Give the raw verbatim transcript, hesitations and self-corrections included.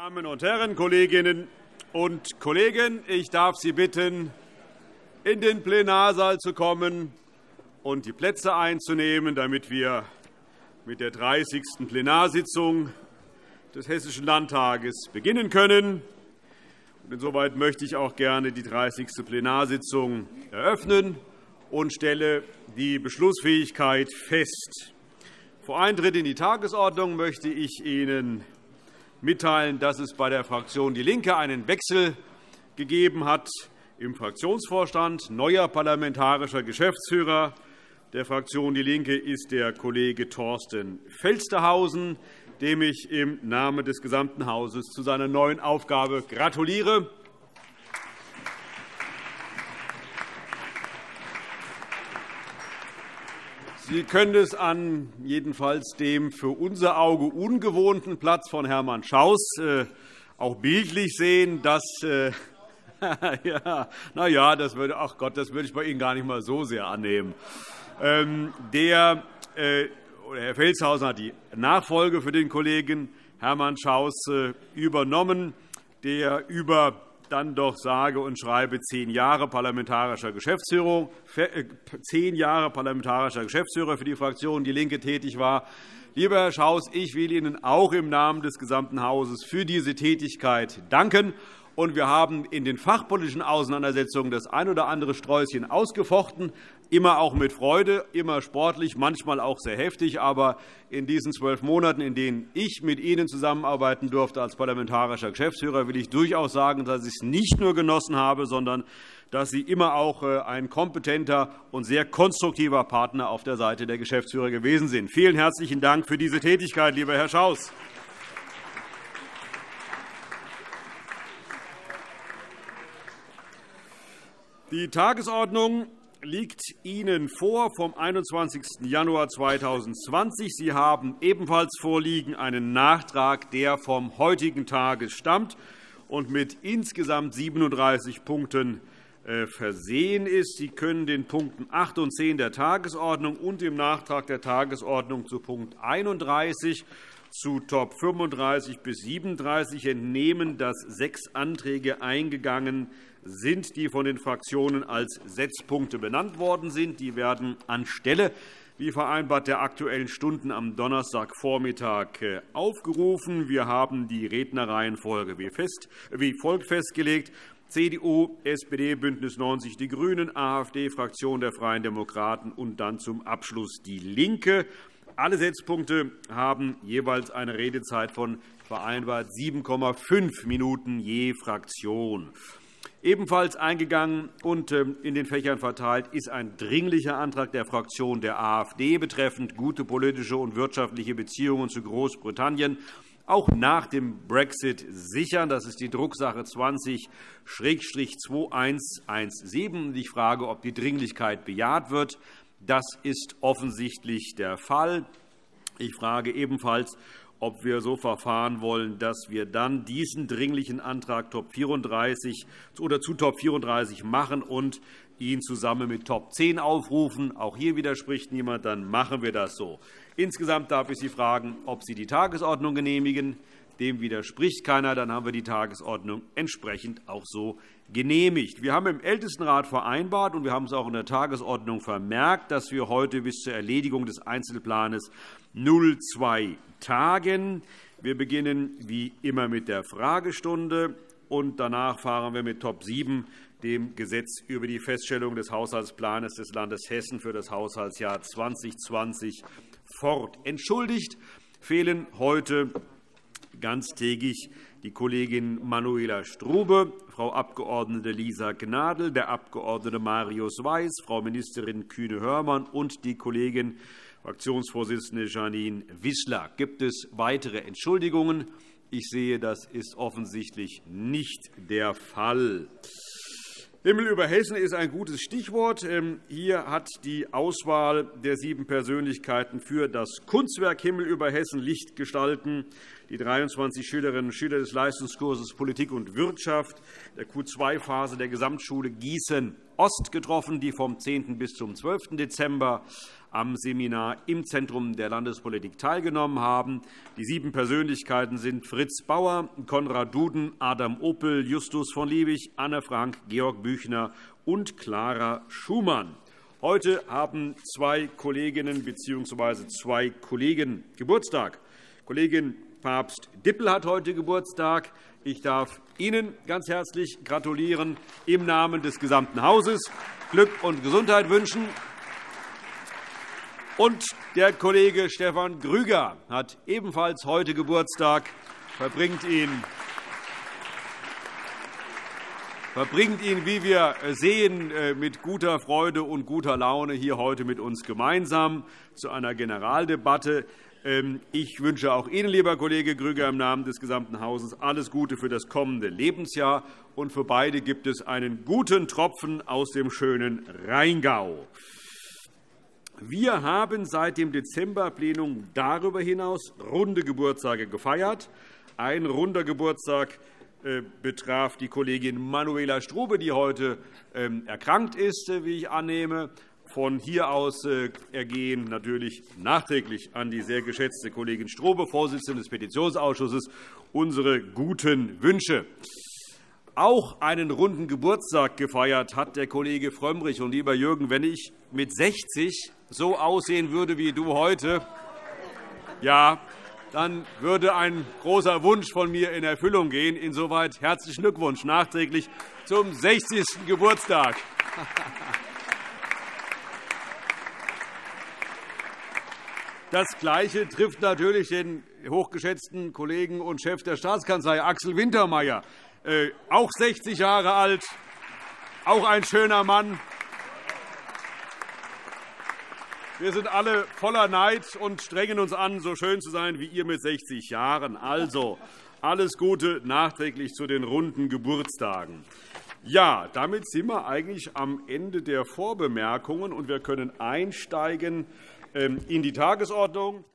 Damen und Herren, Kolleginnen und Kollegen, ich darf Sie bitten, in den Plenarsaal zu kommen und die Plätze einzunehmen, damit wir mit der dreißigsten Plenarsitzung des Hessischen Landtages beginnen können. Insoweit möchte ich auch gerne die dreißigste Plenarsitzung eröffnen und stelle die Beschlussfähigkeit fest. Vor Eintritt in die Tagesordnung möchte ich Ihnen mitteilen, dass es bei der Fraktion DIE LINKE einen Wechsel gegeben hat im Fraktionsvorstand. Neuer parlamentarischer Geschäftsführer der Fraktion DIE LINKE ist der Kollege Thorsten Felstehausen, dem ich im Namen des gesamten Hauses zu seiner neuen Aufgabe gratuliere. Sie können es an jedenfalls dem für unser Auge ungewohnten Platz von Hermann Schaus äh, auch bildlich sehen, dass äh, ja, na ja, das würde, ach Gott, das würde ich bei Ihnen gar nicht mal so sehr annehmen. Ähm, der, äh, Herr Felstehausen hat die Nachfolge für den Kollegen Hermann Schaus äh, übernommen, der über dann doch sage und schreibe zehn Jahre parlamentarischer Geschäftsführer, zehn Jahre parlamentarischer Geschäftsführer für die Fraktion DIE LINKE tätig war. Lieber Herr Schaus, ich will Ihnen auch im Namen des gesamten Hauses für diese Tätigkeit danken. Und wir haben in den fachpolitischen Auseinandersetzungen das ein oder andere Sträußchen ausgefochten, immer auch mit Freude, immer sportlich, manchmal auch sehr heftig. Aber in diesen zwölf Monaten, in denen ich mit Ihnen zusammenarbeiten durfte als parlamentarischer Geschäftsführer, will ich durchaus sagen, dass ich es nicht nur genossen habe, sondern dass Sie immer auch ein kompetenter und sehr konstruktiver Partner auf der Seite der Geschäftsführer gewesen sind. Vielen herzlichen Dank für diese Tätigkeit, lieber Herr Schaus. Die Tagesordnung liegt Ihnen vor vom einundzwanzigsten Januar zweitausendzwanzig. Sie haben ebenfalls vorliegen einen Nachtrag, der vom heutigen Tage stammt und mit insgesamt siebenunddreißig Punkten versehen ist. Sie können den Punkten acht und zehn der Tagesordnung und dem Nachtrag der Tagesordnung zu Punkt einunddreißig zu Top fünfunddreißig bis siebenunddreißig entnehmen, dass sechs Anträge eingegangen sind, die von den Fraktionen als Setzpunkte benannt worden sind. Die werden anstelle, wie vereinbart, der Aktuellen Stunden am Donnerstagvormittag aufgerufen. Wir haben die Rednerreihenfolge wie folgt festgelegt: CDU, SPD, BÜNDNIS neunzig die GRÜNEN, AfD, Fraktion der Freien Demokraten und dann zum Abschluss DIE LINKE. Alle Setzpunkte haben jeweils eine Redezeit von vereinbart sieben Komma fünf Minuten je Fraktion. Ebenfalls eingegangen und in den Fächern verteilt ist ein Dringlicher Antrag der Fraktion der AfD betreffend gute politische und wirtschaftliche Beziehungen zu Großbritannien auch nach dem Brexit sichern. Das ist die Drucksache zwanzig zweitausendsechzehn. Ich frage, ob die Dringlichkeit bejaht wird. Das ist offensichtlich der Fall. Ich frage ebenfalls, ob wir so verfahren wollen, dass wir dann diesen Dringlichen Antrag Top vierunddreißig oder zu Top vierunddreißig machen und ihn zusammen mit Top zehn aufrufen. Auch hier widerspricht niemand. Dann machen wir das so. Insgesamt darf ich Sie fragen, ob Sie die Tagesordnung genehmigen. Dem widerspricht keiner. Dann haben wir die Tagesordnung entsprechend auch so genehmigt. Wir haben im Ältestenrat vereinbart, und wir haben es auch in der Tagesordnung vermerkt, dass wir heute bis zur Erledigung des Einzelplans null zwei tagen. Wir beginnen wie immer mit der Fragestunde, und danach fahren wir mit Top sieben, dem Gesetz über die Feststellung des Haushaltsplans des Landes Hessen für das Haushaltsjahr zweitausendzwanzig, fort. Entschuldigt fehlen heute ganztägig die Kollegin Manuela Strube, Frau Abg. Lisa Gnadl, der Abg. Marius Weiß, Frau Ministerin Kühne-Hörmann und die Kollegin Fraktionsvorsitzende Janine Wissler. Gibt es weitere Entschuldigungen? Ich sehe, das ist offensichtlich nicht der Fall. Himmel über Hessen ist ein gutes Stichwort. Hier hat die Auswahl der sieben Persönlichkeiten für das Kunstwerk Himmel über Hessen Licht gestalten die dreiundzwanzig Schülerinnen und Schüler des Leistungskurses Politik und Wirtschaft der Q zwei Phase der Gesamtschule Gießen Ost getroffen, die vom zehnten bis zum zwölften Dezember am Seminar im Zentrum der Landespolitik teilgenommen haben. Die sieben Persönlichkeiten sind Fritz Bauer, Konrad Duden, Adam Opel, Justus von Liebig, Anne Frank, Georg Büchner und Clara Schumann. Heute haben zwei Kolleginnen bzw. zwei Kollegen Geburtstag. Kollegin Pabst-Dippel hat heute Geburtstag. Ich darf Ihnen ganz herzlich gratulieren, im Namen des gesamten Hauses Glück und Gesundheit wünschen. Und der Kollege Stefan Grüger hat ebenfalls heute Geburtstag, verbringt ihn, verbringt ihn, wie wir sehen, mit guter Freude und guter Laune hier heute mit uns gemeinsam zu einer Generaldebatte. Ich wünsche auch Ihnen, lieber Kollege Grüger, im Namen des gesamten Hauses alles Gute für das kommende Lebensjahr. Und für beide gibt es einen guten Tropfen aus dem schönen Rheingau. Wir haben seit dem Dezemberplenum darüber hinaus runde Geburtstage gefeiert. Ein runder Geburtstag betraf die Kollegin Manuela Strube, die heute erkrankt ist, wie ich annehme. Von hier aus ergehen natürlich nachträglich an die sehr geschätzte Kollegin Strube, Vorsitzende des Petitionsausschusses, unsere guten Wünsche. Auch einen runden Geburtstag gefeiert hat der Kollege Frömmrich. Und, lieber Jürgen, wenn ich mit sechzig so aussehen würde wie du heute, ja, dann würde ein großer Wunsch von mir in Erfüllung gehen. Insoweit herzlichen Glückwunsch nachträglich zum sechzigsten Geburtstag. Das Gleiche trifft natürlich den hochgeschätzten Kollegen und Chef der Staatskanzlei, Axel Wintermeyer, äh, auch sechzig Jahre alt, auch ein schöner Mann. Wir sind alle voller Neid und strengen uns an, so schön zu sein wie ihr mit sechzig Jahren. Also, alles Gute nachträglich zu den runden Geburtstagen. Ja, damit sind wir eigentlich am Ende der Vorbemerkungen, und wir können einsteigen in die Tagesordnung.